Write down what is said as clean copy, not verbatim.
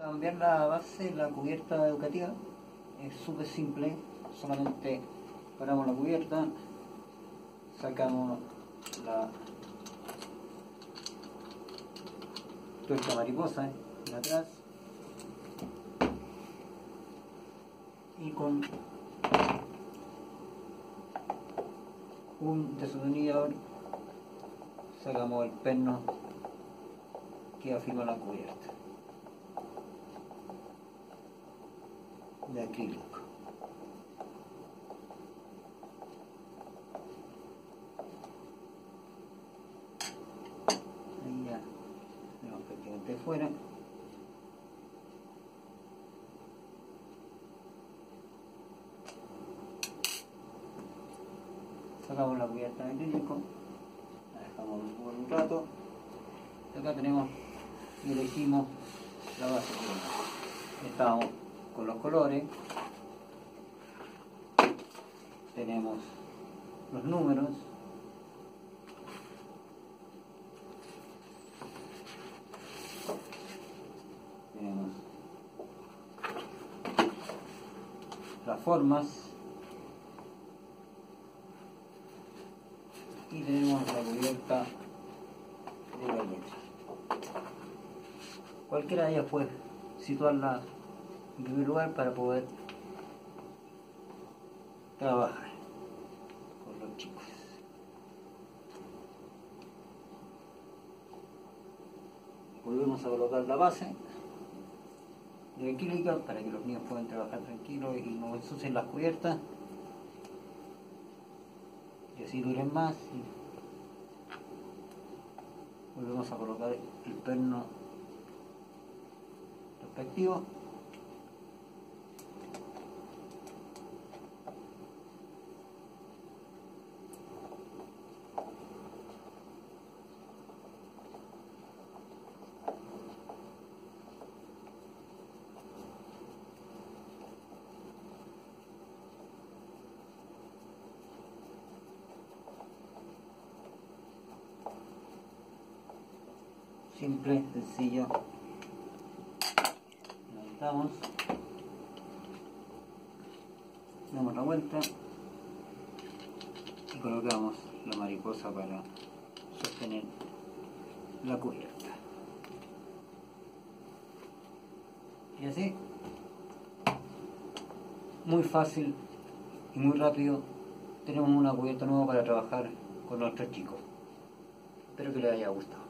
cambiar la base, la cubierta educativa, es súper simple. Solamente paramos la cubierta, sacamos la tuerca mariposa de atrás y con un destornillador sacamos el perno que afirma la cubierta de acrílico. Ahí ya tenemos prácticamente fuera. Sacamos la cubierta de acrílico, la dejamos por un rato. Acá tenemos y elegimos la base. Estamos con los colores, tenemos los números, tenemos las formas y tenemos la cubierta de la letra. Cualquiera de ellas puede situarla en primer lugar para poder trabajar con los chicos. Volvemos a colocar la base de acrílica para que los niños puedan trabajar tranquilos y no ensucien las cubiertas y así duren más. Volvemos a colocar el perno respectivo. Simple, sencillo. Levantamos, damos la vuelta y colocamos la mariposa para sostener la cubierta. Y así, muy fácil y muy rápido, tenemos una cubierta nueva para trabajar con nuestros chicos. Espero que les haya gustado.